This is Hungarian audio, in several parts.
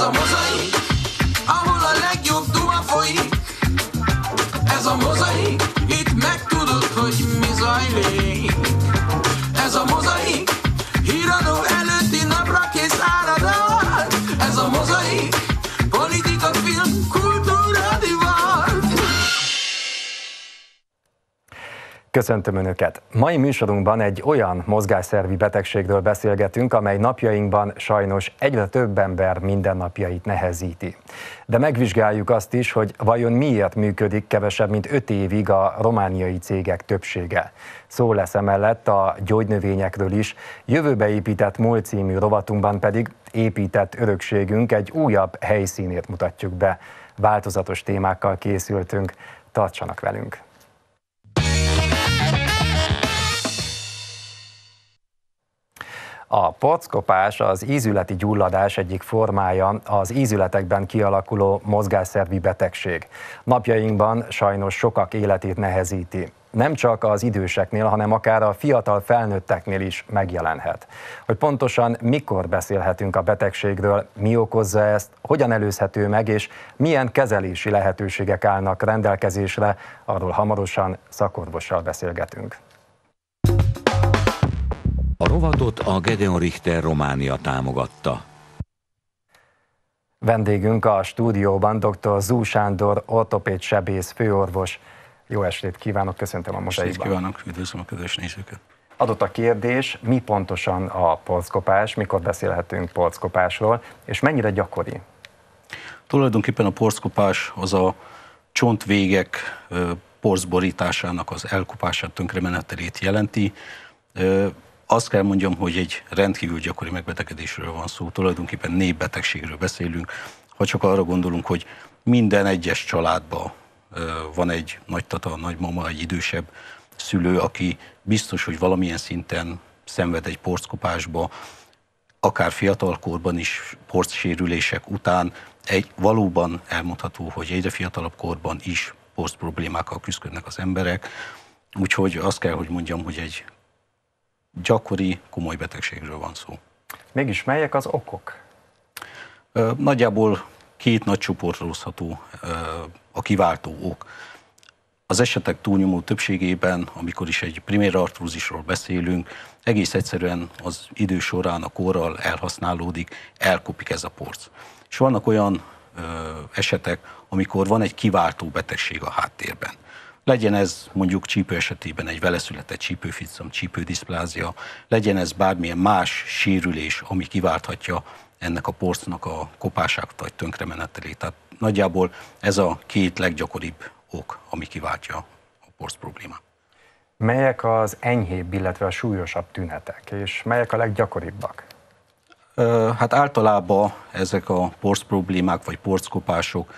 a mozaik, ahol a legjobb duma folyik. Ez a mozaik, itt megtudod, hogy mi zajlik. Ez a mozaik, híradó előtti napra kész áradat. Ez a mozaik, politika, film, kultúra, divat. Köszöntöm Önöket! Mai műsorunkban egy olyan mozgásszervi betegségről beszélgetünk, amely napjainkban sajnos egyre több ember mindennapjait nehezíti. De megvizsgáljuk azt is, hogy vajon miért működik kevesebb mint 5 évig a romániai cégek többsége. Szó lesz emellett a gyógynövényekről is, jövőbe épített múlt című rovatunkban pedig épített örökségünk egy újabb helyszínét mutatjuk be. Változatos témákkal készültünk, tartsanak velünk! A porckopás az ízületi gyulladás egyik formája, az ízületekben kialakuló mozgásszervi betegség. Napjainkban sajnos sokak életét nehezíti. Nem csak az időseknél, hanem akár a fiatal felnőtteknél is megjelenhet. Hogy pontosan mikor beszélhetünk a betegségről, mi okozza ezt, hogyan előzhető meg, és milyen kezelési lehetőségek állnak rendelkezésre, arról hamarosan szakorvossal beszélgetünk. A rovatot a Gedeon Richter Románia támogatta. Vendégünk a stúdióban dr. Zú Sándor, ortopéd sebész, főorvos. Jó estét kívánok, köszöntöm a mozaikban. Estét kívánok, üdvözlöm a kedves nézőket. Adott a kérdés, mi pontosan a porckopás, mikor beszélhetünk porckopásról, és mennyire gyakori? Tulajdonképpen a porckopás az a csontvégek porcborításának az elkopását, tönkremenetelét jelenti. Azt kell mondjam, hogy egy rendkívül gyakori megbetegedésről van szó, tulajdonképpen népbetegségről beszélünk. Ha csak arra gondolunk, hogy minden egyes családban van egy nagytata, nagymama, egy idősebb szülő, aki biztos, hogy valamilyen szinten szenved egy porckopásba, akár fiatalkorban is, porcsérülések után, valóban elmondható, hogy egyre fiatalabb korban is porc problémákkal küzdködnek az emberek. Úgyhogy azt kell, hogy mondjam, hogy egy gyakori, komoly betegségről van szó. Mégis melyek az okok? Nagyjából 2 nagy csoportra osztható a kiváltó ok. Az esetek túlnyomó többségében, amikor is egy primér artrózisról beszélünk, egész egyszerűen az idő során a korral elhasználódik, elkopik ez a porc. És vannak olyan esetek, amikor van egy kiváltó betegség a háttérben. Legyen ez mondjuk csípő esetében egy veleszületett csípőficam, csípődiszplázia, legyen ez bármilyen más sérülés, ami kiválthatja ennek a porcnak a kopását vagy tönkremenetelét. Tehát nagyjából ez a 2 leggyakoribb ok, ami kiváltja a porc problémát. Melyek az enyhébb, illetve a súlyosabb tünetek, és melyek a leggyakoribbak? Hát általában ezek a porc problémák vagy porckopások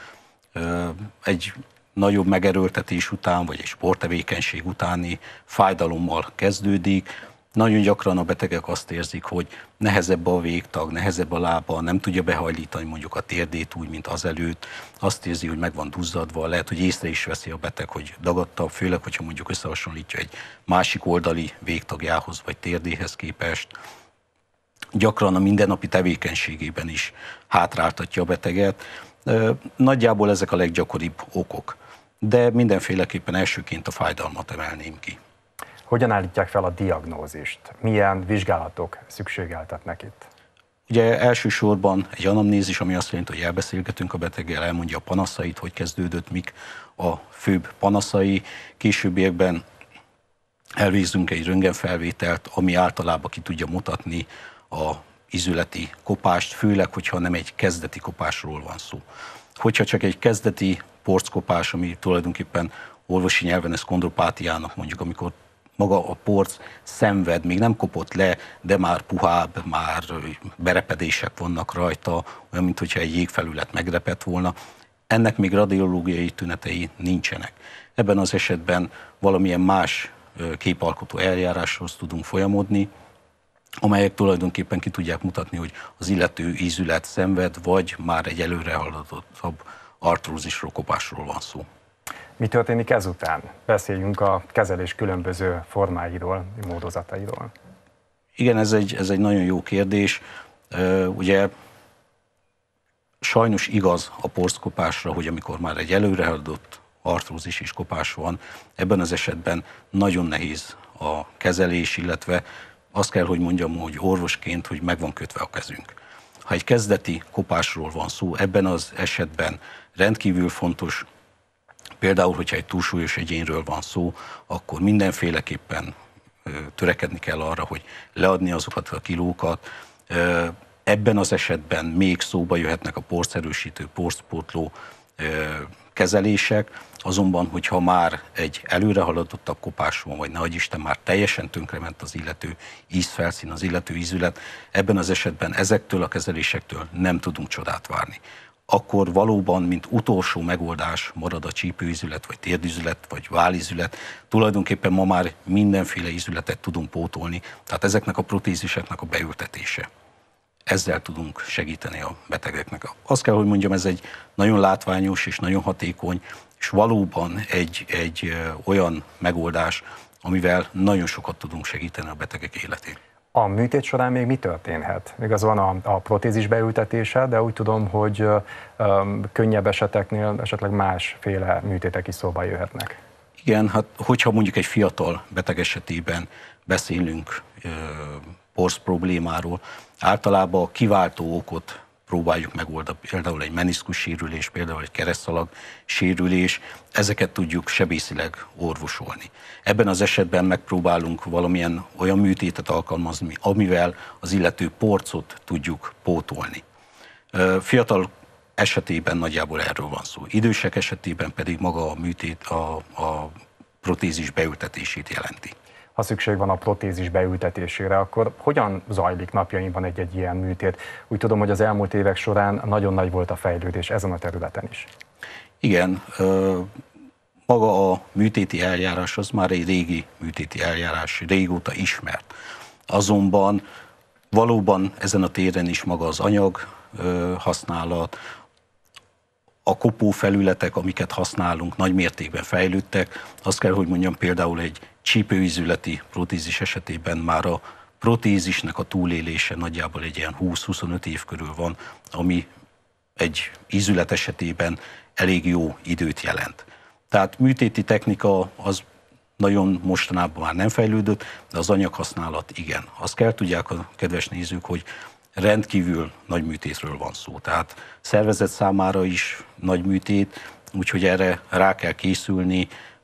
egy nagyobb megerőltetés után, vagy egy sporttevékenység utáni fájdalommal kezdődik. Nagyon gyakran a betegek azt érzik, hogy nehezebb a végtag, nehezebb a lába, nem tudja behajlítani mondjuk a térdét úgy, mint azelőtt. Azt érzi, hogy meg van duzzadva, lehet, hogy észre is veszi a beteg, hogy dagadtabb, főleg, hogyha mondjuk összehasonlítja egy másik oldali végtagjához, vagy térdéhez képest. Gyakran a mindennapi tevékenységében is hátráltatja a beteget. Nagyjából ezek a leggyakoribb okok, de mindenféleképpen elsőként a fájdalmat emelném ki. Hogyan állítják fel a diagnózist? Milyen vizsgálatok szükségeltetnek itt? Ugye elsősorban egy anamnézis, ami azt jelenti, hogy elbeszélgetünk a beteggel, elmondja a panaszait, hogy kezdődött, mik a főbb panaszai. Későbbiekben elvégzünk egy röntgenfelvételt, ami általában ki tudja mutatni a ízületi kopást, főleg, hogyha nem egy kezdeti kopásról van szó. Hogyha csak egy kezdeti porckopás, ami tulajdonképpen orvosi nyelven ez kondropátiának mondjuk, amikor maga a porc szenved, még nem kopott le, de már puhább, már berepedések vannak rajta, olyan, mintha egy jégfelület megrepett volna. Ennek még radiológiai tünetei nincsenek. Ebben az esetben valamilyen más képalkotó eljáráshoz tudunk folyamodni, amelyek tulajdonképpen ki tudják mutatni, hogy az illető ízület szenved, vagy már egy előre haladottabb artrózisról, kopásról van szó. Mi történik ezután? Beszéljünk a kezelés különböző formáiról, módozatairól. Igen, ez egy nagyon jó kérdés. Ugye Sajnos igaz a porckopásra, hogy amikor már egy előrehaladott artrózis és kopás van, ebben az esetben nagyon nehéz a kezelés, illetve azt kell, hogy mondjam, hogy orvosként, hogy meg van kötve a kezünk. Ha egy kezdeti kopásról van szó, ebben az esetben rendkívül fontos, például, hogyha egy túlsúlyos egyénről van szó, akkor mindenféleképpen törekedni kell arra, hogy leadni azokat a kilókat. Ebben az esetben még szóba jöhetnek a porszerősítő, porszpótló kezelések, azonban, hogyha már egy előrehaladottabb kopás van, vagy nehogy Isten már teljesen tönkrement az illető ízfelszín, az illető ízület, ebben az esetben ezektől a kezelésektől nem tudunk csodát várni. Akkor valóban, mint utolsó megoldás marad a csípőízület, vagy térdízület, vagy vállízület. Tulajdonképpen ma már mindenféle ízületet tudunk pótolni, tehát ezeknek a protéziseknek a beültetése. Ezzel tudunk segíteni a betegeknek. Azt kell, hogy mondjam, ez egy nagyon látványos és nagyon hatékony, és valóban egy olyan megoldás, amivel nagyon sokat tudunk segíteni a betegek életén. A műtét során még mi történhet? Igaz van a protézis beültetése, de úgy tudom, hogy könnyebb eseteknél esetleg másféle műtétek is szóba jöhetnek. Igen, hát hogyha mondjuk egy fiatal beteg esetében beszélünk porsz problémáról, általában a kiváltó okot próbáljuk megoldani, például egy meniszkus sérülés, például egy keresztszalag sérülés, ezeket tudjuk sebészileg orvosolni. Ebben az esetben megpróbálunk valamilyen olyan műtétet alkalmazni, amivel az illető porcot tudjuk pótolni. Fiatal esetében nagyjából erről van szó. Idősek esetében pedig maga a műtét a protézis beültetését jelenti. Ha szükség van a protézis beültetésére, akkor hogyan zajlik napjainkban egy ilyen műtét? Úgy tudom, hogy az elmúlt évek során nagyon nagy volt a fejlődés ezen a területen is. Igen, maga a műtéti eljárás az már egy régi műtéti eljárás, régóta ismert. Azonban valóban ezen a téren is maga az anyag használat, a kopófelületek, amiket használunk, nagy mértékben fejlődtek. Azt kell, hogy mondjam, például egy csípőízületi protézis esetében már a protézisnek a túlélése nagyjából egy ilyen 20-25 év körül van, ami egy ízület esetében elég jó időt jelent. Tehát műtéti technika az nagyon mostanában már nem fejlődött, de az anyaghasználat igen. Azt kell tudják a kedves nézők, hogy rendkívül nagy műtétről van szó. Tehát szervezet számára is nagy műtét, úgyhogy erre rá kell készülni,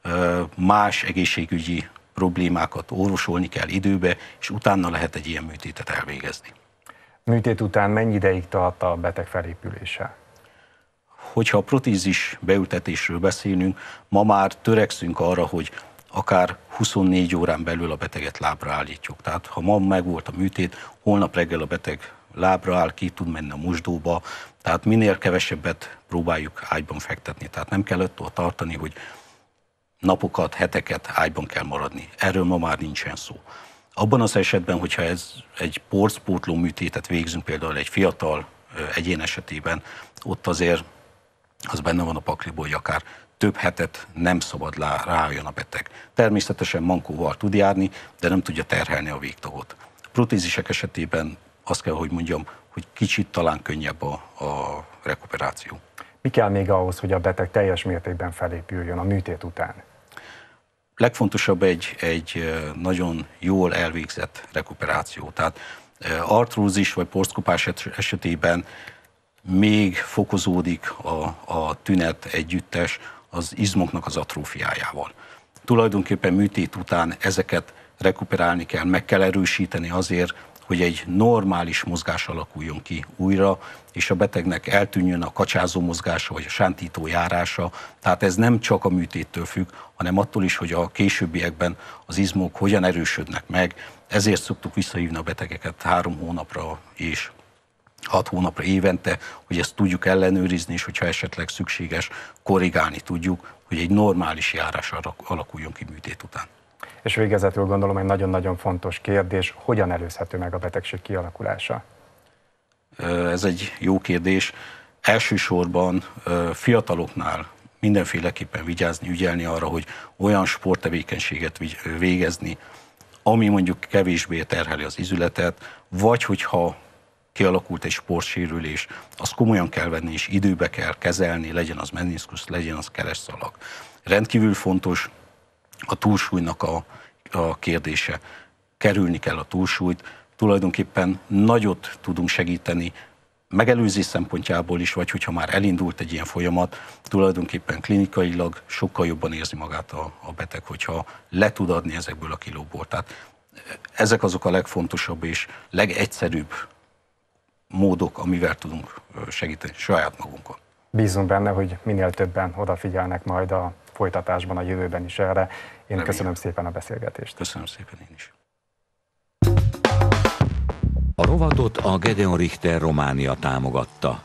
más egészségügyi problémákat orvosolni kell időbe, és utána lehet egy ilyen műtétet elvégezni. Műtét után mennyi ideig tart a beteg felépülése? Hogyha a protézis beültetésről beszélünk, ma már törekszünk arra, hogy akár 24 órán belül a beteget lábra állítjuk. Tehát ha ma megvolt a műtét, holnap reggel a beteg lábra áll, ki tud menni a mosdóba, tehát minél kevesebbet próbáljuk ágyban fektetni. Tehát nem kell attól tartani, hogy napokat, heteket ágyban kell maradni. Erről ma már nincsen szó. Abban az esetben, hogyha ez egy porcpótló műtétet végzünk, például egy fiatal egyén esetében, ott azért az benne van a pakliból, hogy akár több hetet nem szabad rájön a beteg. Természetesen mankóval tud járni, de nem tudja terhelni a végtagot. A protézisek esetében azt kell, hogy mondjam, hogy kicsit talán könnyebb a rekuperáció. Mi kell még ahhoz, hogy a beteg teljes mértékben felépüljön a műtét után? Legfontosabb egy nagyon jól elvégzett rekuperáció. Tehát artrózis vagy porckopás esetében még fokozódik a tünet együttes az izmoknak az atrófiájával. Tulajdonképpen műtét után ezeket rekuperálni kell, meg kell erősíteni azért, hogy egy normális mozgás alakuljon ki újra, és a betegnek eltűnjön a kacsázó mozgása, vagy a sántító járása. Tehát ez nem csak a műtéttől függ, hanem attól is, hogy a későbbiekben az izmok hogyan erősödnek meg. Ezért szoktuk visszahívni a betegeket 3 hónapra és 6 hónapra évente, hogy ezt tudjuk ellenőrizni, és hogyha esetleg szükséges, korrigálni tudjuk, hogy egy normális járás alakuljon ki műtét után. És végezetül gondolom egy nagyon-nagyon fontos kérdés, hogyan előzhető meg a betegség kialakulása? Ez egy jó kérdés. Elsősorban fiataloknál mindenféleképpen vigyázni, ügyelni arra, hogy olyan sporttevékenységet végezni, ami mondjuk kevésbé terheli az izületet, vagy hogyha kialakult egy sportsérülés, azt komolyan kell venni, és időbe kell kezelni, legyen az meniszkusz, legyen az keresztszalag. Rendkívül fontos a túlsúlynak a kérdése. Kerülni kell a túlsúlyt, tulajdonképpen nagyot tudunk segíteni megelőzés szempontjából is, vagy hogyha már elindult egy ilyen folyamat, tulajdonképpen klinikailag sokkal jobban érzi magát a beteg, hogyha le tud adni ezekből a kilóból. Tehát ezek azok a legfontosabb és legegyszerűbb módok, amivel tudunk segíteni saját magunkon. Bízunk benne, hogy minél többen odafigyelnek majd a folytatásban, a jövőben is erre. Én köszönöm szépen a beszélgetést. Köszönöm szépen én is. A rovatot a Gedeon Richter Románia támogatta.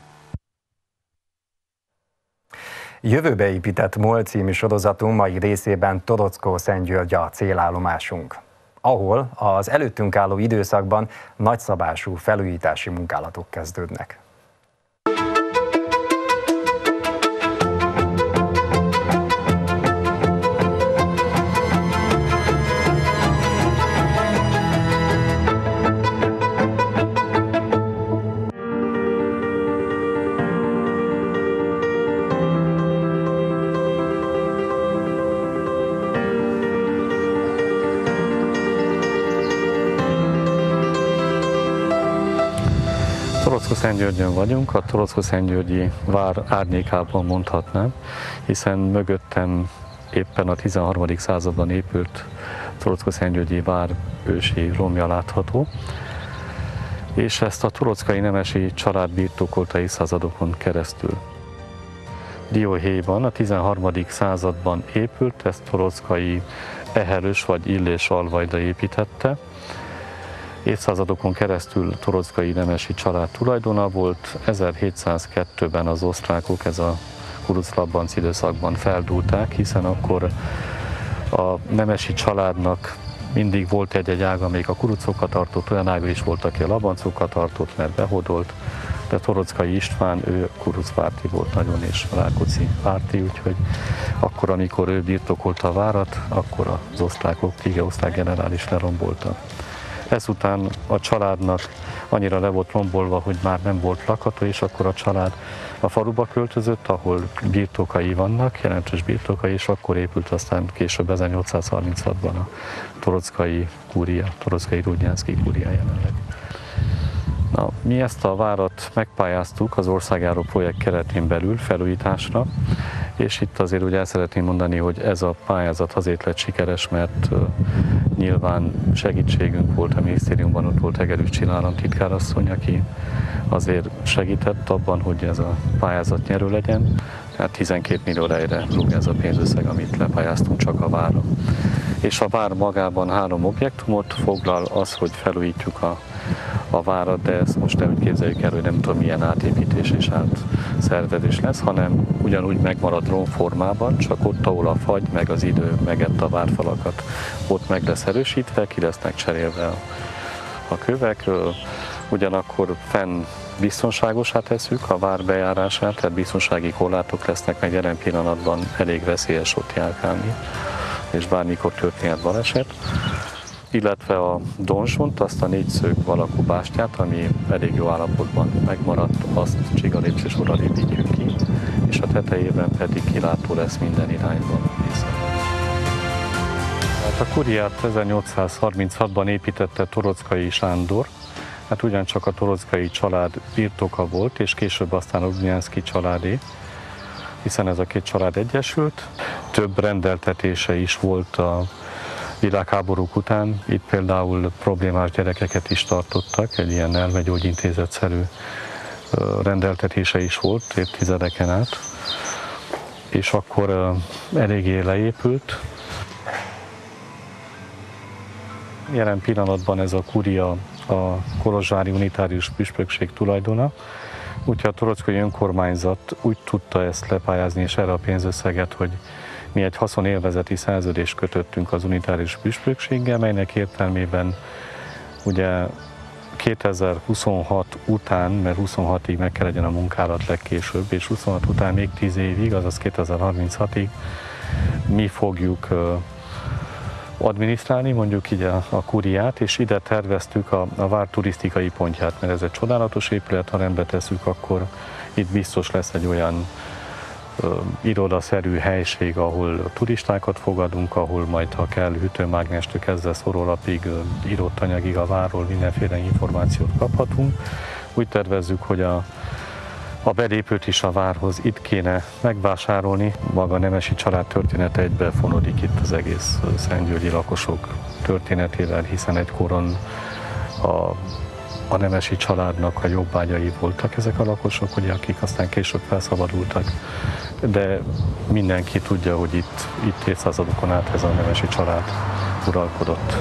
Jövőbe épített MOL című sorozatunk mai részében Torockó-Szentgyörgy a célállomásunk, ahol az előttünk álló időszakban nagyszabású felújítási munkálatok kezdődnek. Torockó-Szentgyörgyön vagyunk, a Torockó-Szentgyörgyi vár árnyékában mondhatnám, hiszen mögöttem éppen a 13. században épült Torockó-Szentgyörgyi vár ősi romja látható, és ezt a torockai nemesi család birtokolta évszázadokon keresztül. Dióhéjban a 13. században épült, ezt torockai Ehelős vagy Illés alvajda építette. Évszázadokon keresztül torockai nemesi család tulajdona volt, 1702-ben az osztrákok ez a Kuruc-Labbanc időszakban feldúlták, hiszen akkor a nemesi családnak mindig volt egy ága, amelyik a kurucokat tartott, olyan ága is volt, aki a labancokat tartott, mert behódolt, de Torockai István, ő kurucpárti volt nagyon, és Rákóczi párti, úgyhogy akkor, amikor ő birtokolta a várat, akkor az osztrákok, osztrák generális lerombolta. Ezután a családnak annyira le volt rombolva, hogy már nem volt lakható, és akkor a család a faluba költözött, ahol birtokai vannak, jelentős birtokai, és akkor épült aztán később 1836-ban a torockai kúria, torockai Rudnyánszky kúria jelenleg. Na, mi ezt a várat megpályáztuk az országjáró projekt keretén belül felújításra, és itt azért ugye el szeretném mondani, hogy ez a pályázat azért lett sikeres, mert nyilván segítségünk volt a minisztériumban, ott volt Egerűs Csilla államtitkárasszony, aki azért segített abban, hogy ez a pályázat nyerő legyen. Tehát 12 millió lejre rúg ez a pénzösszeg, amit lepályáztunk csak a várra. És a vár magában 3 objektumot foglal, az, hogy felújítjuk a várat, de ezt most nem úgy képzeljük el, hogy nem tudom milyen átépítés és átszervezés lesz, hanem ugyanúgy megmarad romformában, csak ott, ahol a fagy, meg az idő megett a várfalakat, ott meg lesz erősítve, ki lesznek cserélve a kövek, ugyanakkor fenn biztonságosá tesszük a vár bejárását, tehát biztonsági korlátok lesznek, meg jelen pillanatban elég veszélyes ott járkálni, és bármikor történhet baleset. Illetve a donzsont, azt a 4 szög alakú bástyát, ami elég jó állapotban megmaradt, azt csigalépcsősorral építjük ki, és a tetejében pedig kilátó lesz minden irányban nézve. Hát a kuriát 1836-ban építette Torockai Sándor, hát ugyancsak a torockai család birtoka volt, és később aztán a Rudnyánszky családé, hiszen ez a 2 család egyesült. Több rendeltetése is volt a világháborúk után, itt például problémás gyerekeket is tartottak, egy ilyen elmegyógyintézetszerű rendeltetése is volt évtizedeken át, és akkor eléggé leépült. Jelen pillanatban ez a kuria a kolozsvári unitárius püspökség tulajdona, úgyhogy a torockai önkormányzat úgy tudta ezt lepályázni, és erre a pénzösszeget, hogy mi egy haszonélvezeti szerződést kötöttünk az unitárius püspökséggel, melynek értelmében ugye 2026 után, mert 26-ig meg kell legyen a munkálat legkésőbb, és 26 után még 10 évig, azaz 2036-ig mi fogjuk adminisztrálni, mondjuk így a kuriát, és ide terveztük a vár turisztikai pontját, mert ez egy csodálatos épület, ha rendbe tesszük, akkor itt biztos lesz egy olyan irodaszerű helység, ahol turistákat fogadunk, ahol majd, ha kell, hűtőmágnestől kezdve szórólapig, írott anyagig a várról mindenféle információt kaphatunk. Úgy tervezzük, hogy a belépőt is a várhoz itt kéne megvásárolni. Maga a nemesi család története egybefonodik itt az egész szentgyörgyi lakosok történetével, hiszen egykoron a nemesi családnak a jobbágyai voltak ezek a lakosok, ugye, akik aztán később felszabadultak, de mindenki tudja, hogy itt évszázadokon át ez a nemesi család uralkodott.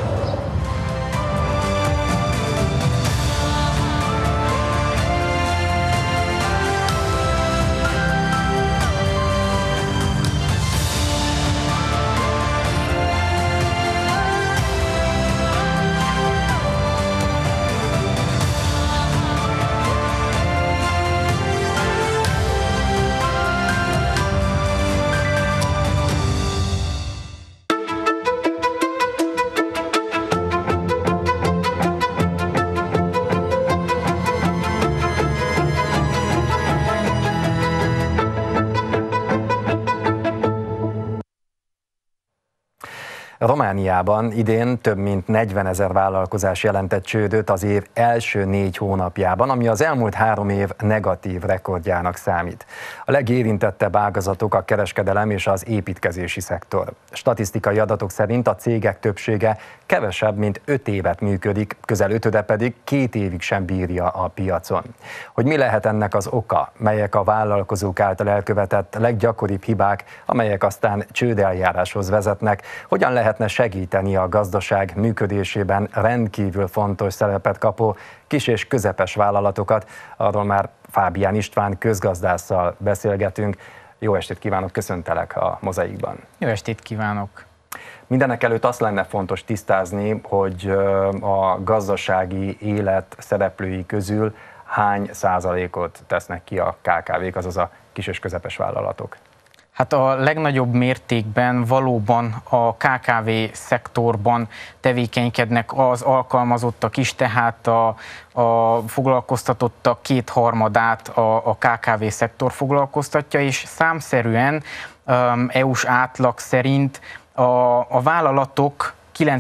Romániában idén több mint 40 000 vállalkozás jelentett csődöt az év első 4 hónapjában, ami az elmúlt 3 év negatív rekordjának számít. A legérintettebb ágazatok a kereskedelem és az építkezési szektor. Statisztikai adatok szerint a cégek többsége kevesebb, mint 5 évet működik, közel 5-öde pedig 2 évig sem bírja a piacon. Hogy mi lehet ennek az oka, melyek a vállalkozók által elkövetett leggyakoribb hibák, amelyek aztán csődeljáráshoz vezetnek, hogyan lehetne segíteni a gazdaság működésében rendkívül fontos szerepet kapó kis és közepes vállalatokat, arról már Fábián István közgazdásszal beszélgetünk. Jó estét kívánok, köszöntelek a Mozaikban. Jó estét kívánok! Mindenek előtt azt lenne fontos tisztázni, hogy a gazdasági élet szereplői közül hány százalékot tesznek ki a KKV-k, azaz a kis és közepes vállalatok? Hát a legnagyobb mértékben valóban a KKV szektorban tevékenykednek az alkalmazottak is, tehát a foglalkoztatottak 2/3-át a KKV szektor foglalkoztatja, és számszerűen EU-s átlag szerint a vállalatok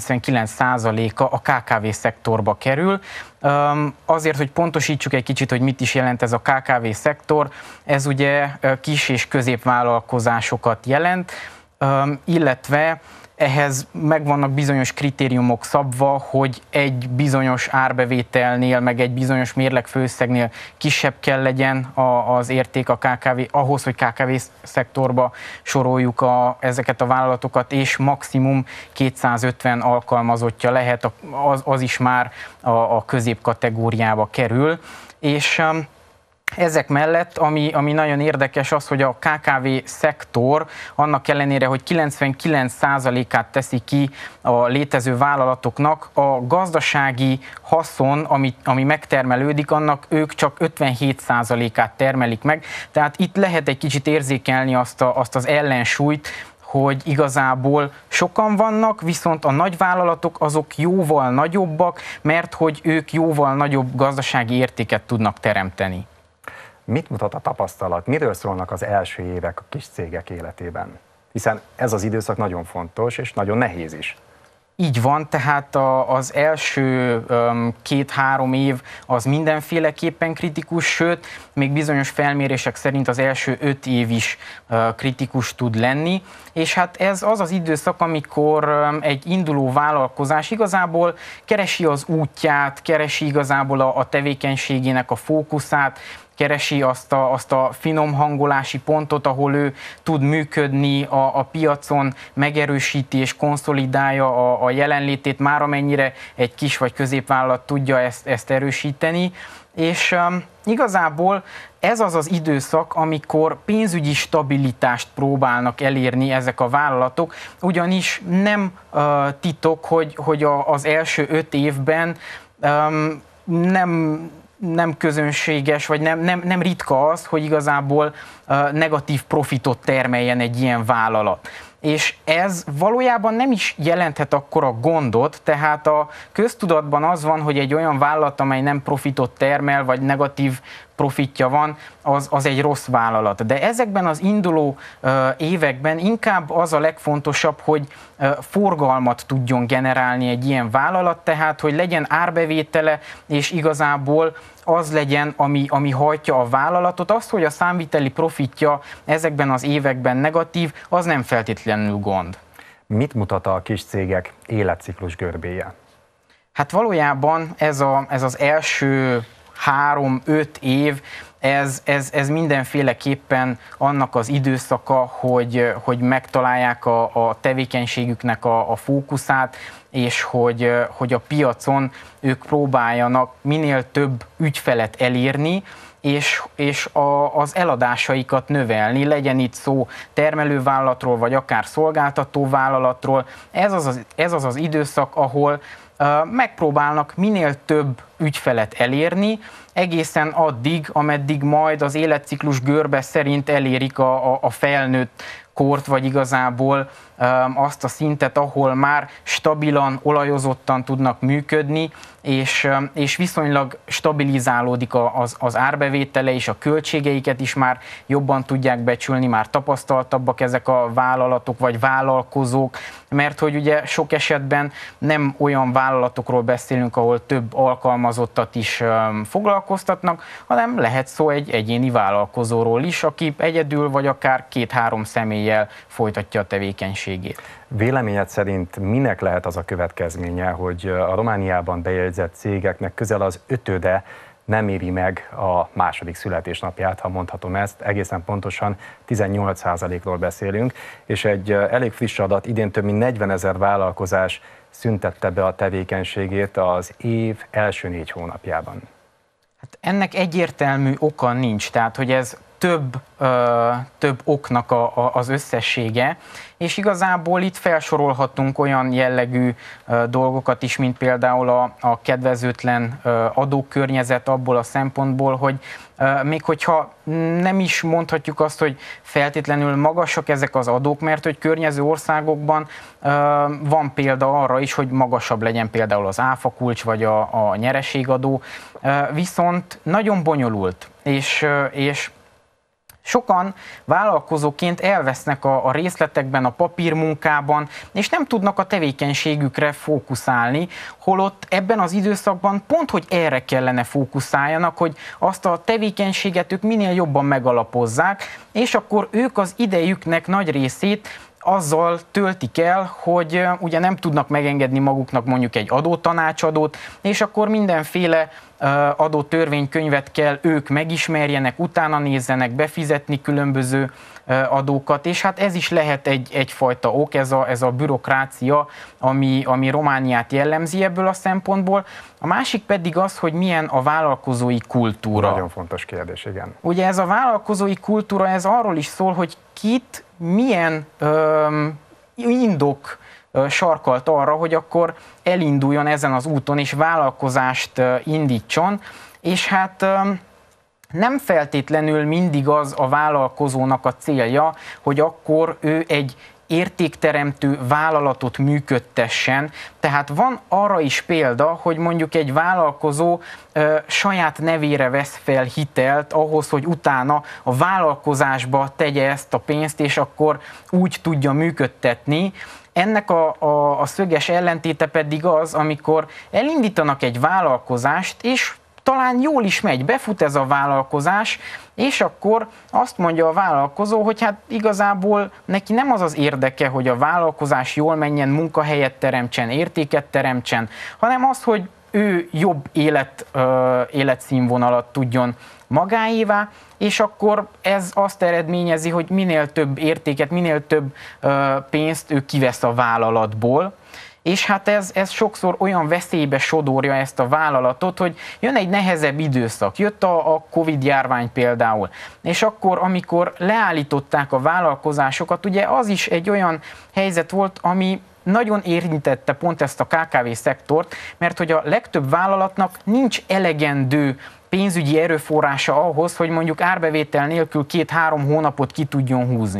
99%-a a KKV szektorba kerül. Azért, hogy pontosítsuk egy kicsit, hogy mit is jelent ez a KKV szektor, ez ugye kis és középvállalkozásokat jelent, illetve ehhez megvannak bizonyos kritériumok szabva, hogy egy bizonyos árbevételnél, meg egy bizonyos mérlegfőösszegnél kisebb kell legyen az érték a KKV, ahhoz, hogy KKV szektorba soroljuk ezeket a vállalatokat, és maximum 250 alkalmazottja lehet, az is már a középkategóriába kerül. És ezek mellett, ami nagyon érdekes az, hogy a KKV szektor annak ellenére, hogy 99%-át teszi ki a létező vállalatoknak, a gazdasági haszon, ami megtermelődik, annak ők csak 57%-át termelik meg. Tehát itt lehet egy kicsit érzékelni azt az ellensúlyt, hogy igazából sokan vannak, viszont a nagyvállalatok azok jóval nagyobbak, mert hogy ők jóval nagyobb gazdasági értéket tudnak teremteni. Mit mutat a tapasztalat? Miről szólnak az első évek a kis cégek életében? Hiszen ez az időszak nagyon fontos és nagyon nehéz is. Így van, tehát az első 2-3 év az mindenféleképpen kritikus, sőt, még bizonyos felmérések szerint az első 5 év is kritikus tud lenni, és hát ez az az időszak, amikor egy induló vállalkozás igazából keresi az útját, keresi igazából a tevékenységének a fókuszát, keresi azt a finom hangolási pontot, ahol ő tud működni a piacon, megerősíti és konszolidálja a jelenlétét, már amennyire egy kis vagy középvállalat tudja ezt erősíteni. És igazából ez az az időszak, amikor pénzügyi stabilitást próbálnak elérni ezek a vállalatok, ugyanis nem titok, hogy az első 5 évben nem közönséges, vagy nem ritka az, hogy igazából negatív profitot termeljen egy ilyen vállalat. és ez valójában nem is jelenthet akkora gondot, tehát a köztudatban az van, hogy egy olyan vállalat, amely nem profitot termel, vagy negatív profitja van, az egy rossz vállalat. De ezekben az induló években inkább az a legfontosabb, hogy forgalmat tudjon generálni egy ilyen vállalat, tehát hogy legyen árbevétele, és igazából az legyen, ami hajtja a vállalatot. Az, hogy a számviteli profitja ezekben az években negatív, az nem feltétlenül gond. Mit mutat a kis cégek életciklus görbéje? Hát valójában ez az első 3-5 év, ez mindenféleképpen annak az időszaka, hogy megtalálják a tevékenységüknek a fókuszát, és hogy a piacon ők próbáljanak minél több ügyfelet elérni, és az eladásaikat növelni, legyen itt szó termelővállalatról, vagy akár szolgáltatóvállalatról. Ez az időszak, ahol megpróbálnak minél több ügyfelet elérni, egészen addig, ameddig majd az életciklus görbe szerint elérik a felnőtt kort, vagy igazából azt a szintet, ahol már stabilan, olajozottan tudnak működni, és viszonylag stabilizálódik az árbevétele, és a költségeiket is már jobban tudják becsülni, már tapasztaltabbak ezek a vállalatok vagy vállalkozók, mert hogy ugye sok esetben nem olyan vállalatokról beszélünk, ahol több alkalmazottat is foglalkoztatnak, hanem lehet szó egy egyéni vállalkozóról is, aki egyedül vagy akár 2-3 személlyel folytatja a tevékenységét. Véleményed szerint minek lehet az a következménye, hogy a Romániában bejegyzett cégeknek közel az 1/5 nem éri meg a második születésnapját, ha mondhatom ezt, egészen pontosan 18%-ról beszélünk, és egy elég friss adat, idén több mint 40 000 vállalkozás szüntette be a tevékenységét az év első 4 hónapjában. Hát ennek egyértelmű oka nincs, tehát hogy ez több oknak az összessége, és igazából itt felsorolhatunk olyan jellegű dolgokat is, mint például a kedvezőtlen adókörnyezet abból a szempontból, hogy még hogyha nem is mondhatjuk azt, hogy feltétlenül magasak ezek az adók, mert hogy környező országokban van példa arra is, hogy magasabb legyen például az áfakulcs vagy a nyereségadó, viszont nagyon bonyolult, és sokan vállalkozóként elvesznek a részletekben, a papírmunkában, és nem tudnak a tevékenységükre fókuszálni, holott ebben az időszakban pont, hogy erre kellene fókuszáljanak, hogy azt a tevékenységet ők minél jobban megalapozzák, és akkor ők az idejüknek nagy részét azzal töltik el, hogy ugye nem tudnak megengedni maguknak mondjuk egy adótanácsadót, és akkor mindenféle adótörvénykönyvet kell ők megismerjenek, utána nézzenek, befizetni különböző adókat, és hát ez is lehet egyfajta ok, ez a bürokrácia, ami Romániát jellemzi ebből a szempontból. A másik pedig az, hogy milyen a vállalkozói kultúra. Nagyon fontos kérdés, igen. Ugye ez a vállalkozói kultúra, ez arról is szól, hogy kit milyen indok sarkalt arra, hogy akkor elinduljon ezen az úton, és vállalkozást indítson, és hát nem feltétlenül mindig az a vállalkozónak a célja, hogy akkor ő egy értékteremtő vállalatot működtessen. Tehát van arra is példa, hogy mondjuk egy vállalkozó saját nevére vesz fel hitelt ahhoz, hogy utána a vállalkozásba tegye ezt a pénzt, és akkor úgy tudja működtetni. Ennek a szöges ellentéte pedig az, amikor elindítanak egy vállalkozást, és talán jól is megy, befut ez a vállalkozás, és akkor azt mondja a vállalkozó, hogy hát igazából neki nem az az érdeke, hogy a vállalkozás jól menjen, munkahelyet teremtsen, értéket teremtsen, hanem az, hogy ő jobb életszínvonalat tudjon magáévá, és akkor ez azt eredményezi, hogy minél több értéket, minél több pénzt ő kivesz a vállalatból, és hát ez sokszor olyan veszélybe sodorja ezt a vállalatot, hogy jön egy nehezebb időszak, jött a Covid-járvány például, és akkor, amikor leállították a vállalkozásokat, ugye az is egy olyan helyzet volt, ami nagyon érintette pont ezt a KKV-szektort, mert hogy a legtöbb vállalatnak nincs elegendő pénzügyi erőforrása ahhoz, hogy mondjuk árbevétel nélkül 2-3 hónapot ki tudjon húzni.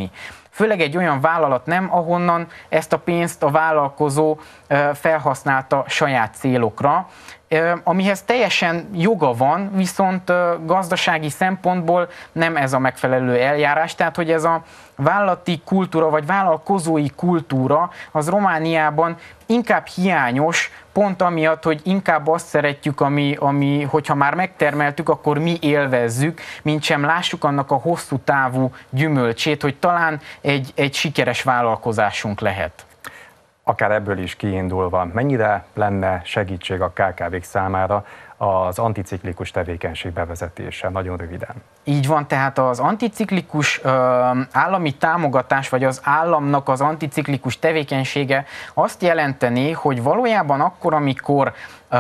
főleg egy olyan vállalat nem, ahonnan ezt a pénzt a vállalkozó felhasználta saját célokra, amihez teljesen joga van, viszont gazdasági szempontból nem ez a megfelelő eljárás, tehát hogy ez a vállalati kultúra vagy vállalkozói kultúra az Romániában inkább hiányos, pont amiatt, hogy inkább azt szeretjük, ami hogyha már megtermeltük, akkor mi élvezzük, mint sem lássuk annak a hosszú távú gyümölcsét, hogy talán egy sikeres vállalkozásunk lehet. Akár ebből is kiindulva, mennyire lenne segítség a KKV-k számára az anticiklikus tevékenység bevezetése? Nagyon röviden. Így van, tehát az anticiklikus állami támogatás, vagy az államnak az anticiklikus tevékenysége azt jelenteni, hogy valójában akkor, amikor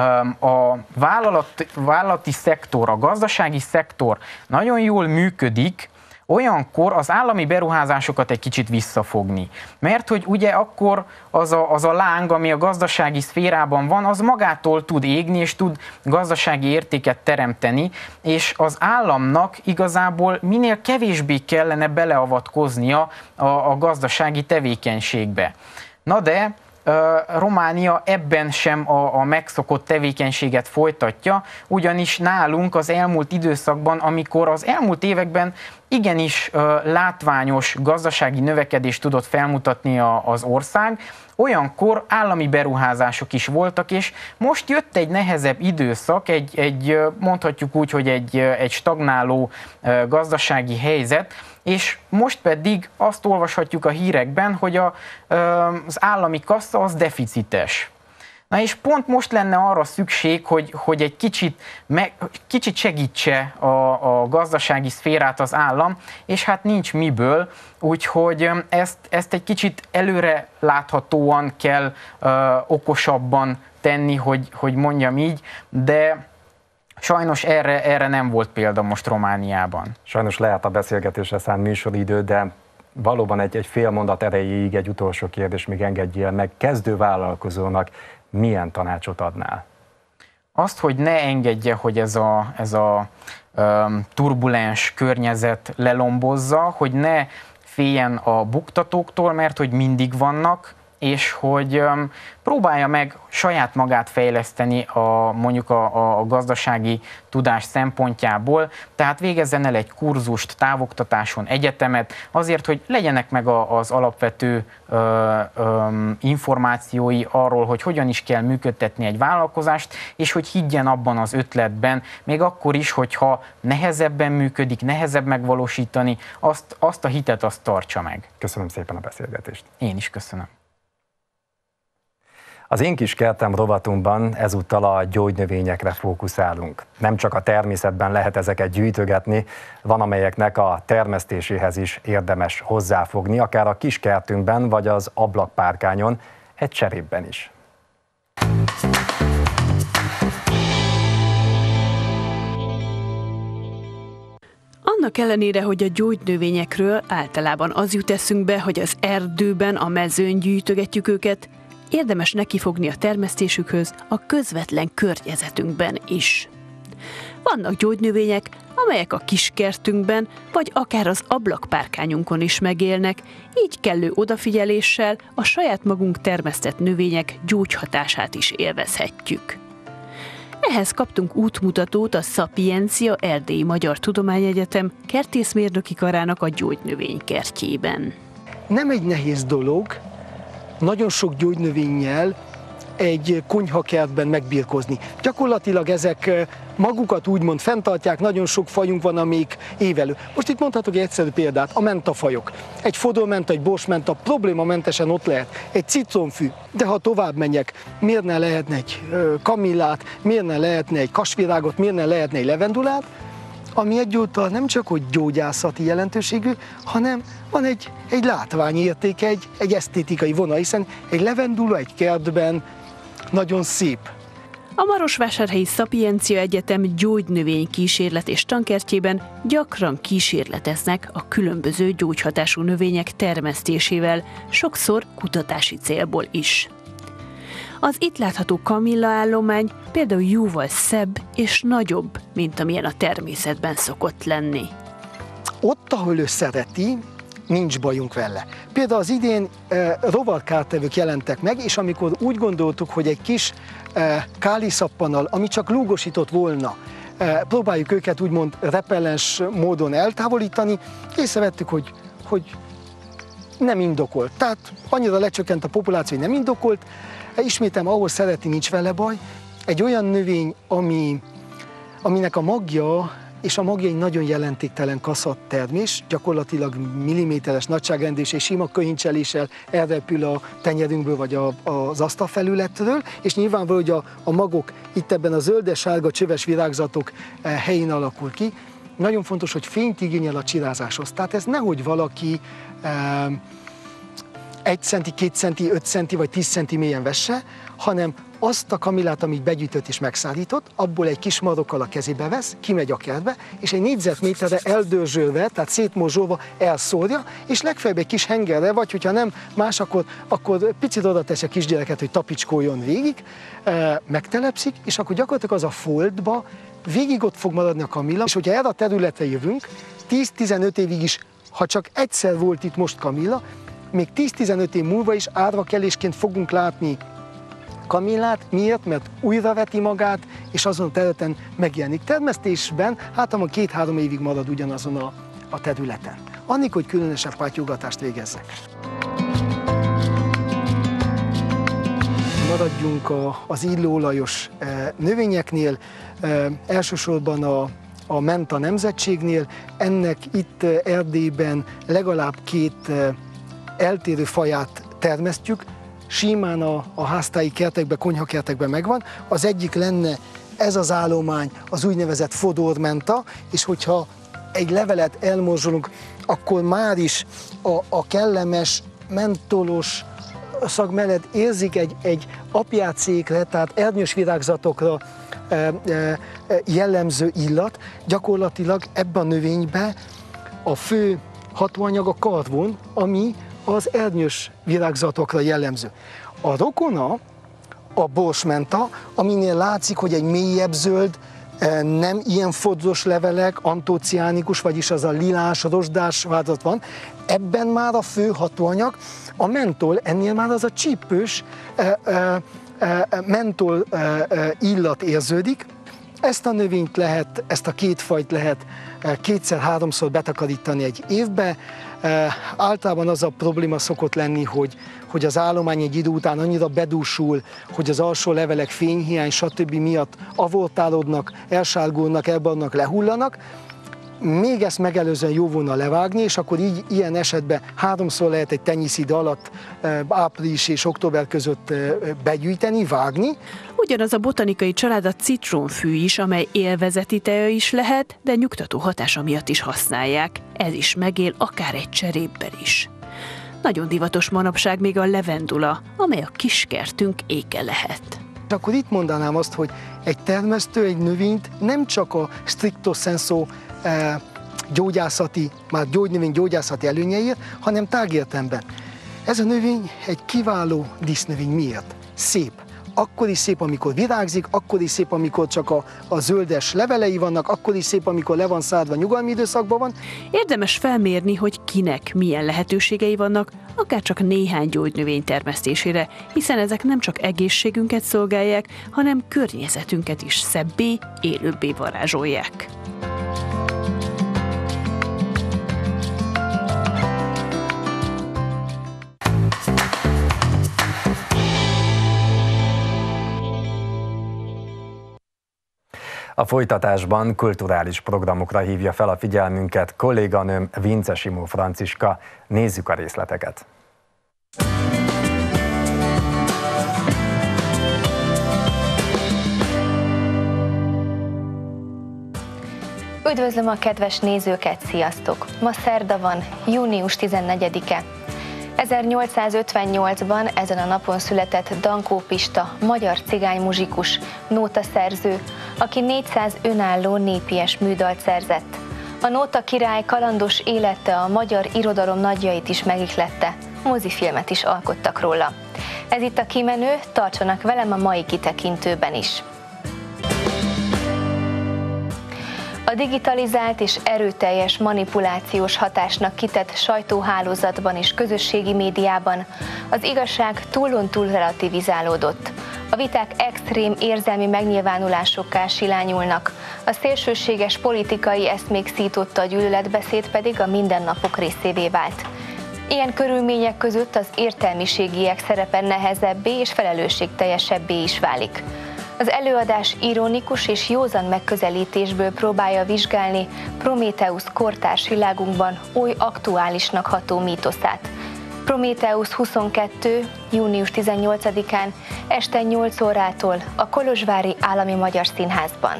a vállalati szektor, a gazdasági szektor nagyon jól működik, olyankor az állami beruházásokat egy kicsit visszafogni. Mert hogy ugye akkor az a láng, ami a gazdasági szférában van, az magától tud égni, és tud gazdasági értéket teremteni, és az államnak igazából minél kevésbé kellene beleavatkoznia a gazdasági tevékenységbe. Na de Románia ebben sem a megszokott tevékenységet folytatja, ugyanis nálunk az elmúlt időszakban, amikor az elmúlt években igenis látványos gazdasági növekedést tudott felmutatni az ország, olyankor állami beruházások is voltak, és most jött egy nehezebb időszak, mondhatjuk úgy, hogy egy stagnáló gazdasági helyzet, és most pedig azt olvashatjuk a hírekben, hogy az állami kassa az deficites. Na és pont most lenne arra szükség, hogy egy kicsit segítse a gazdasági szférát az állam, és hát nincs miből, úgyhogy ezt egy kicsit előre láthatóan kell okosabban tenni, hogy mondjam így, de sajnos erre nem volt példa most Romániában. Sajnos lehet a beszélgetésre szánt műsoridő, de valóban egy fél mondat erejéig egy utolsó kérdés még engedjél meg. Kezdő vállalkozónak milyen tanácsot adnál? Azt, hogy ne engedje, hogy ez a turbulens környezet lelombozza, hogy ne féljen a buktatóktól, mert hogy mindig vannak, és hogy próbálja meg saját magát fejleszteni mondjuk a gazdasági tudás szempontjából, tehát végezzen el egy kurzust, távoktatáson, egyetemet, azért, hogy legyenek meg az alapvető információi arról, hogy hogyan is kell működtetni egy vállalkozást, és hogy higgyen abban az ötletben, még akkor is, hogyha nehezebben működik, nehezebb megvalósítani, azt a hitet azt tartsa meg. Köszönöm szépen a beszélgetést. Én is köszönöm. Az Én kis kertem rovatunkban ezúttal a gyógynövényekre fókuszálunk. Nem csak a természetben lehet ezeket gyűjtögetni, van amelyeknek a termesztéséhez is érdemes hozzáfogni, akár a kiskertünkben vagy az ablakpárkányon, egy cserépben is. Annak ellenére, hogy a gyógynövényekről általában az jut eszünkbe, hogy az erdőben, a mezőn gyűjtögetjük őket, érdemes nekifogni a termesztésükhöz a közvetlen környezetünkben is. Vannak gyógynövények, amelyek a kiskertünkben, vagy akár az ablakpárkányunkon is megélnek, így kellő odafigyeléssel a saját magunk termesztett növények gyógyhatását is élvezhetjük. Ehhez kaptunk útmutatót a Szapiencia Erdélyi Magyar Tudományegyetem kertészmérnöki karának a gyógynövénykertjében. Nem egy nehéz dolog nagyon sok gyógynövénnyel egy konyhakertben megbirkózni. Gyakorlatilag ezek magukat úgymond fenntartják, nagyon sok fajunk van, amik évelő. Most itt mondhatok egy egyszerű példát, a mentafajok. Egy fodormenta, egy borsmenta problémamentesen ott lehet, egy citromfű, de ha tovább menjek, miért ne lehetne egy kamillát, miért ne lehetne egy kasvirágot, miért ne lehetne egy levendulát, ami egyúttal nem csak hogy gyógyászati jelentőségű, hanem van egy látványi értéke, egy esztétikai vonal, hiszen egy levendula egy kertben nagyon szép. A Marosvásárhelyi Szapiencia Egyetem gyógynövénykísérlet és tankertjében gyakran kísérleteznek a különböző gyógyhatású növények termesztésével, sokszor kutatási célból is. Az itt látható kamilla állomány például jóval szebb és nagyobb, mint amilyen a természetben szokott lenni. Ott, ahol ő szereti, nincs bajunk vele. Például az idén rovarkártevők jelentek meg, és amikor úgy gondoltuk, hogy egy kis káliszappannal, ami csak lúgosított volna, próbáljuk őket úgymond repellens módon eltávolítani, észrevettük, hogy nem indokolt. Tehát annyira lecsökkent a populáció, hogy nem indokolt. Ismétem, ahol szereti, nincs vele baj. Egy olyan növény, aminek a magja és a magjai nagyon jelentéktelen kaszattermés, gyakorlatilag milliméteres nagyságrendés és sima köhincseléssel elrepül a tenyerünkből vagy az asztalfelületről, és nyilvánvaló, hogy a magok itt ebben a zöldes-sárga csöves virágzatok helyén alakul ki. Nagyon fontos, hogy fényt igényel a csirázáshoz. Tehát ez nehogy valaki 1 centi, 2 centi, 5 centi vagy 10 centi mélyen vesse, hanem azt a kamillát, amit begyűjtött és megszállított, abból egy kis marokkal a kezébe vesz, kimegy a kertbe, és egy négyzetméterre eldörzsölve, tehát szétmorzsolva elszórja, és legfeljebb egy kis hengerre, vagy hogyha nem más, akkor picit oda teszi a kisgyereket, hogy tapicskoljon végig, megtelepszik, és akkor gyakorlatilag az a foltba végig ott fog maradni a kamilla, és hogyha erre a területre jövünk, 10-15 évig is, ha csak egyszer volt itt most kamilla, még 10-15 év múlva is árvakelésként fogunk látni kamillát. Miért? Mert újra veti magát, és azon a területen megjelenik. Termesztésben általában 2-3 évig marad ugyanazon a területen. Annik, hogy különösebb pátyolgatást végezzek. Maradjunk az illóolajos növényeknél, elsősorban a menta nemzetségnél. Ennek itt Erdélyben legalább 2 eltérő faját termesztjük, simán a háztáji kertekben, konyhakertekben megvan. Az egyik lenne ez az állomány, az úgynevezett fodormenta, és hogyha egy levelet elmorzsolunk, akkor már is a kellemes, mentolos szag mellett érzik egy apjácékre, tehát ernyős virágzatokra jellemző illat. Gyakorlatilag ebben a növényben a fő hatóanyag a karbon, ami az ernyős virágzatokra jellemző. A rokona a borsmenta, aminél látszik, hogy egy mélyebb zöld, nem ilyen fodros levelek, antociánikus, vagyis az a lilás, rozsdás változat van. Ebben már a fő hatóanyag, a mentol, ennél már az a csípős mentol illat érződik. Ezt a növényt lehet, ezt a 2 fajt lehet 2-3-szor betakarítani egy évbe. Általában az a probléma szokott lenni, hogy az állomány egy idő után annyira bedúsul, hogy az alsó levelek fényhiány, stb. Miatt avortálódnak, elsárgulnak, elbarnak, lehullanak. Még ezt megelőzően jó volna levágni, és akkor így ilyen esetben 3-szor lehet egy tenyészidő alatt április és október között begyűjteni, vágni. Ugyanaz a botanikai család a citronfű is, amely élvezeti teja is lehet, de nyugtató hatása miatt is használják. Ez is megél akár egy cserépben is. Nagyon divatos manapság még a levendula, amely a kiskertünk éke lehet. Akkor itt mondanám azt, hogy egy termesztő egy növényt nem csak a stricto sensu gyógyászati, már gyógynövény gyógyászati előnyeiért, hanem tágértelemben. Ez a növény egy kiváló dísznövény. Miért? Szép. Akkor is szép, amikor virágzik, akkor is szép, amikor csak a zöldes levelei vannak, akkor is szép, amikor le van szádva, nyugalmi időszakban van. Érdemes felmérni, hogy kinek milyen lehetőségei vannak, akár csak néhány gyógynövény termesztésére, hiszen ezek nem csak egészségünket szolgálják, hanem környezetünket is szebbé, élőbbé varázsolják. A folytatásban kulturális programokra hívja fel a figyelmünket kolléganőm Vince Simó Franciska. Nézzük a részleteket. Üdvözlöm a kedves nézőket, sziasztok! Ma szerda van, június 14-e. 1858-ban ezen a napon született Dankó Pista, magyar cigánymuzsikus, nótaszerző, aki 400 önálló népies műdalt szerzett. A nóta király kalandos élete a magyar irodalom nagyjait is megihlette, mozifilmet is alkottak róla. Ez itt a kimenő, tartsanak velem a mai kitekintőben is. A digitalizált és erőteljes manipulációs hatásnak kitett sajtóhálózatban és közösségi médiában az igazság túlon-túl relativizálódott. A viták extrém érzelmi megnyilvánulásokká silányulnak, a szélsőséges politikai eszmék szította gyűlöletbeszéd pedig a mindennapok részévé vált. Ilyen körülmények között az értelmiségiek szerepe nehezebbé és felelősségteljesebbé is válik. Az előadás ironikus és józan megközelítésből próbálja vizsgálni Prométheusz kortárs világunkban oly aktuálisnak ható mítoszát. Prométheusz 22. június 18-án este 8 órától a Kolozsvári Állami Magyar Színházban.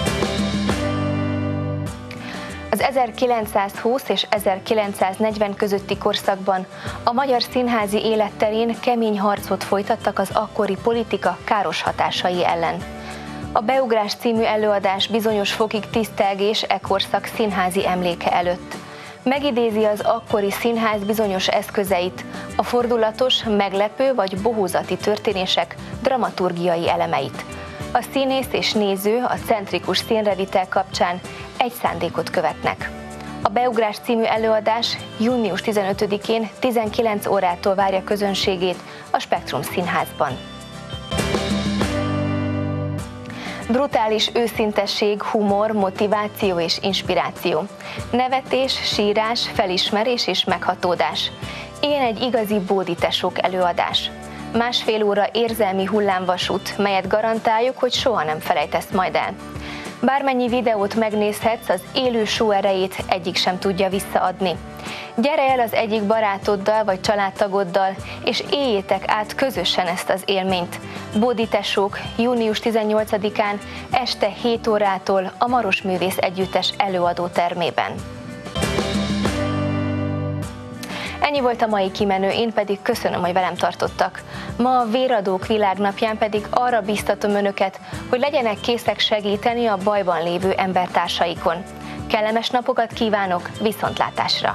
Az 1920 és 1940 közötti korszakban a magyar színházi életterén kemény harcot folytattak az akkori politika káros hatásai ellen. A Beugrás című előadás bizonyos fokig tisztelgés e korszak színházi emléke előtt. Megidézi az akkori színház bizonyos eszközeit, a fordulatos, meglepő vagy bohózati történések dramaturgiai elemeit. A színész és néző a centrikus színrevitel kapcsán egy szándékot követnek. A Beugrás című előadás június 15-én 19 órától várja közönségét a Spektrum Színházban. Brutális őszintesség, humor, motiváció és inspiráció. Nevetés, sírás, felismerés és meghatódás. Ilyen egy igazi Bódi tesók előadás. Másfél óra érzelmi hullámvasút, melyet garantáljuk, hogy soha nem felejtesz majd el. Bármennyi videót megnézhetsz, az élő show erejét egyik sem tudja visszaadni. Gyere el az egyik barátoddal vagy családtagoddal, és éljétek át közösen ezt az élményt. Bódi tesók június 18-án este 7 órától a Maros Művész Együttes előadó termében. Ennyi volt a mai kimenő, én pedig köszönöm, hogy velem tartottak. Ma a Véradók Világnapján pedig arra bíztatom önöket, hogy legyenek készek segíteni a bajban lévő embertársaikon. Kellemes napokat kívánok, viszontlátásra!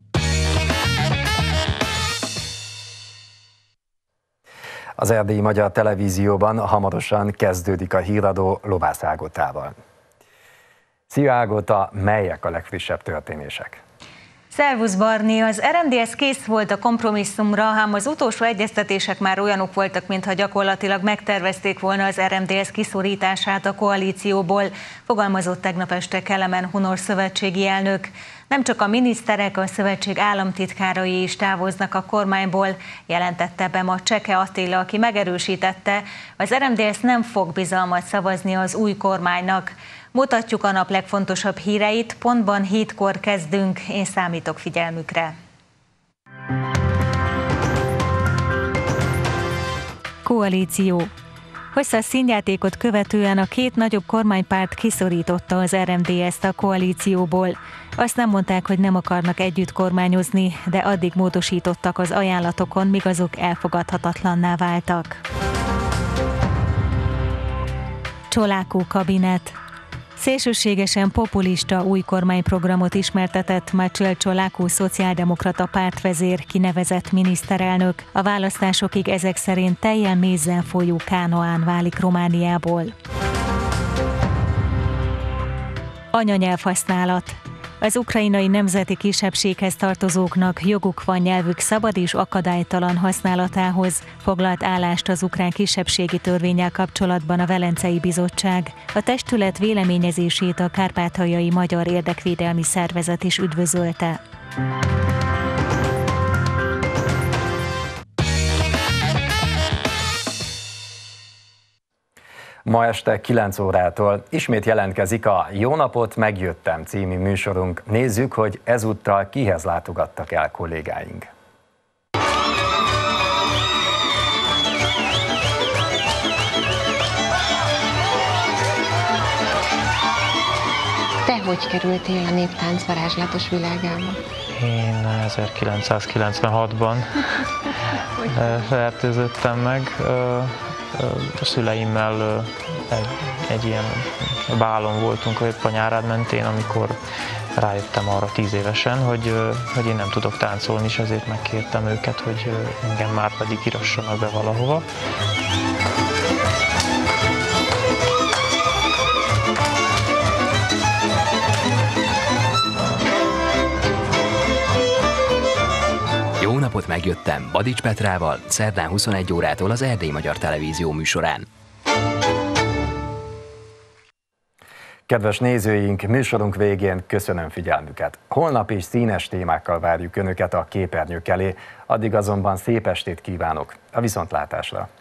Az Erdélyi Magyar Televízióban hamarosan kezdődik a híradó Lovász Ágotával. Szia Ágota, melyek a legfrissebb történések? Szervusz Barni, az RMDSZ kész volt a kompromisszumra, ám az utolsó egyeztetések már olyanok voltak, mintha gyakorlatilag megtervezték volna az RMDSZ kiszorítását a koalícióból, fogalmazott tegnap este Kelemen Hunor szövetségi elnök. Nem csak a miniszterek, a szövetség államtitkárai is távoznak a kormányból, jelentette be ma Cseke Attila, aki megerősítette, az RMDSZ nem fog bizalmat szavazni az új kormánynak. Mutatjuk a nap legfontosabb híreit, pontban 7-kor kezdünk, én számítok figyelmükre. Koalíció. Hosszas színjátékot követően a két nagyobb kormánypárt kiszorította az RMDSZ-t a koalícióból. Azt nem mondták, hogy nem akarnak együtt kormányozni, de addig módosítottak az ajánlatokon, míg azok elfogadhatatlanná váltak. Csolákó kabinet. Szélsőségesen populista új kormányprogramot ismertetett Marcel Csolákó szociáldemokrata pártvezér, kinevezett miniszterelnök. A választásokig ezek szerint tejjel mézzel folyó kánoán válik Romániából. Anyanyelvhasználat. Az ukrajnai nemzeti kisebbséghez tartozóknak joguk van nyelvük szabad és akadálytalan használatához, foglalt állást az ukrán kisebbségi törvénnyel kapcsolatban a Velencei Bizottság. A testület véleményezését a Kárpátaljai Magyar Érdekvédelmi Szervezet is üdvözölte. Ma este 9 órától ismét jelentkezik a Jó napot, megjöttem című műsorunk. Nézzük, hogy ezúttal kihez látogattak el kollégáink. Te hogy kerültél a néptánc varázslatos világába? Én 1996-ban fertőzöttem meg. A szüleimmel egy ilyen bálon voltunk épp a Nyárád mentén, amikor rájöttem arra 10 évesen, hogy én nem tudok táncolni, és ezért megkértem őket, hogy engem már pedig írassanak be valahova. napot megjöttem Badics Petrával, szerdán 21 órától az Erdélyi Magyar Televízió műsorán. Kedves nézőink, műsorunk végén köszönöm figyelmüket. Holnap is színes témákkal várjuk Önöket a képernyők elé, addig azonban szép estét kívánok, a viszontlátásra!